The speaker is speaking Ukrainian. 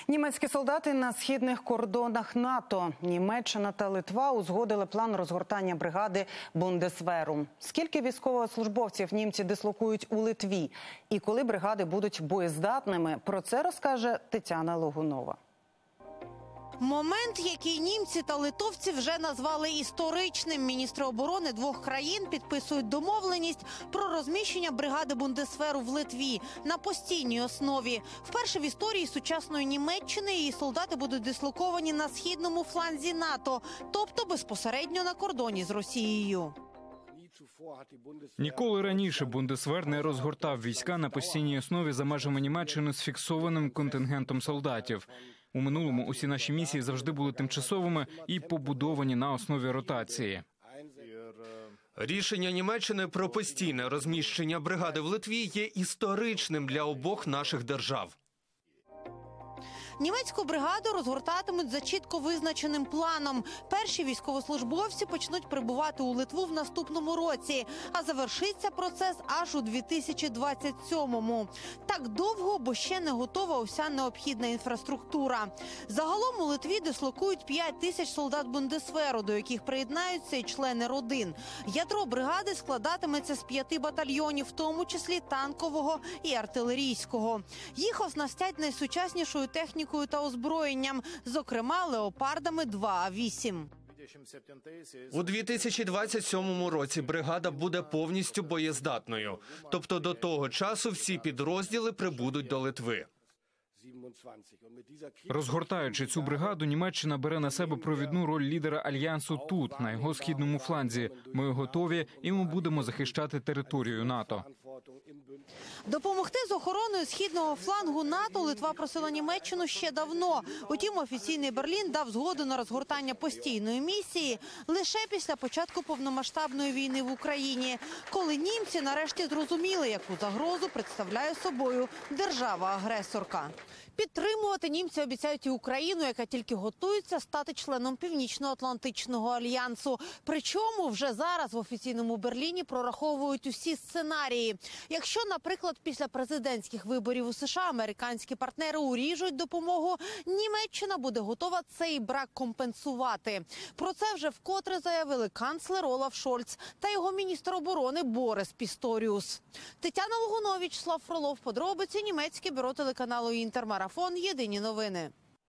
Німецькі солдати на східних кордонах НАТО. Німеччина та Литва узгодили план розгортання бригади Бундесверу. Скільки військовослужбовців німці дислокують у Литві? І коли бригади будуть боєздатними? Про це розкаже Тетяна Логунова. Момент, який німці та литовці вже назвали історичним. Міністри оборони двох країн підписують домовленість про розміщення бригади Бундесверу в Литві на постійній основі. Вперше в історії сучасної Німеччини її солдати будуть дислоковані на східному фланзі НАТО, тобто безпосередньо на кордоні з Росією. Ніколи раніше Бундесвер не розгортав війська на постійній основі за межами Німеччини з фіксованим контингентом солдатів. У минулому усі наші місії завжди були тимчасовими і побудовані на основі ротації. Рішення Німеччини про постійне розміщення бригади в Литві є історичним для обох наших держав. Німецьку бригаду розгортатимуть за чітко визначеним планом. Перші військовослужбовці почнуть прибувати у Литву в наступному році, а завершиться процес аж у 2027-му. Так довго, бо ще не готова уся необхідна інфраструктура. Загалом у Литві дислокують 5 тисяч солдат Бундесверу, до яких приєднаються і члени родин. Ядро бригади складатиметься з 5 батальйонів, в тому числі танкового і артилерійського. Їх оснастять найсучаснішою технікою та озброєнням, зокрема леопардами 2А8. У 2027 році бригада буде повністю боєздатною. Тобто до того часу всі підрозділи прибудуть до Литви. Розгортаючи цю бригаду, Німеччина бере на себе провідну роль лідера Альянсу тут, на його східному фланзі. Ми готові і ми будемо захищати територію НАТО. Допомогти з охороною східного флангу НАТО Литва просила Німеччину ще давно. Утім, офіційний Берлін дав згоду на розгортання постійної місії лише після початку повномасштабної війни в Україні, коли німці нарешті зрозуміли, яку загрозу представляє собою держава-агресорка. Підтримувати німці обіцяють і Україну, яка тільки готується стати членом Північно-Атлантичного альянсу. Причому вже зараз в офіційному Берліні прораховують усі сценарії. Якщо, наприклад, після президентських виборів у США американські партнери уріжуть допомогу, Німеччина буде готова цей брак компенсувати. Про це вже вкотре заявили канцлер Олаф Шольц та його міністр оборони Борис Пісторіус. Тетяна Логунова, Вячеслав Фролов. Подробиці. Німецьке бюро телеканалу «Інтер». Марафон. Єдині новини.